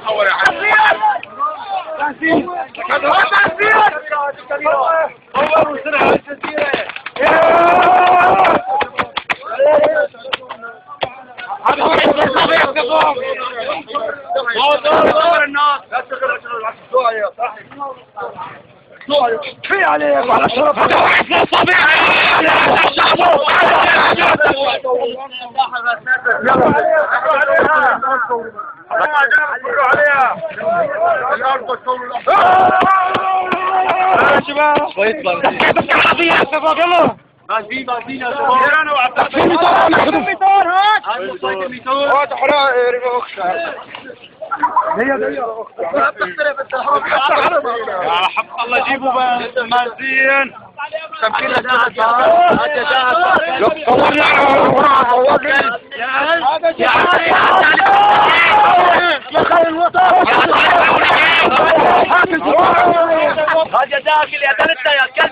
صور يا حبيبي. صور وسرعة الجزيرة. هذا هو الصبيح كفوق. صور الناس. لا تشغل الدعاء صاحبي. في عليك وعلى شرف هذا واحد من الصبيح. يا حق الله جيبوا مازين تمكين هذا جزاك اللي قتلتنا يا